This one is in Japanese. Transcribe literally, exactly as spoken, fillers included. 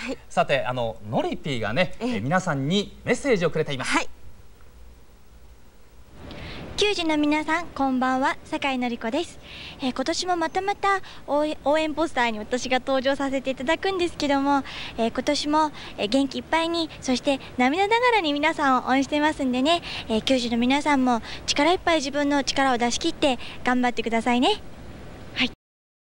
はい、 さて、あののりぴーがね、え皆さんにメッセージをくれています。 はい、球児の皆さん、こんばんは、酒井のり子です。えー、今年もまたまた応援応援ポスターに私が登場させていただくんですけども、えー、今年も、えー、元気いっぱいに、そして涙ながらに皆さんを応援してますんでね、えー、球児の皆さんも力いっぱい自分の力を出し切って頑張ってくださいね。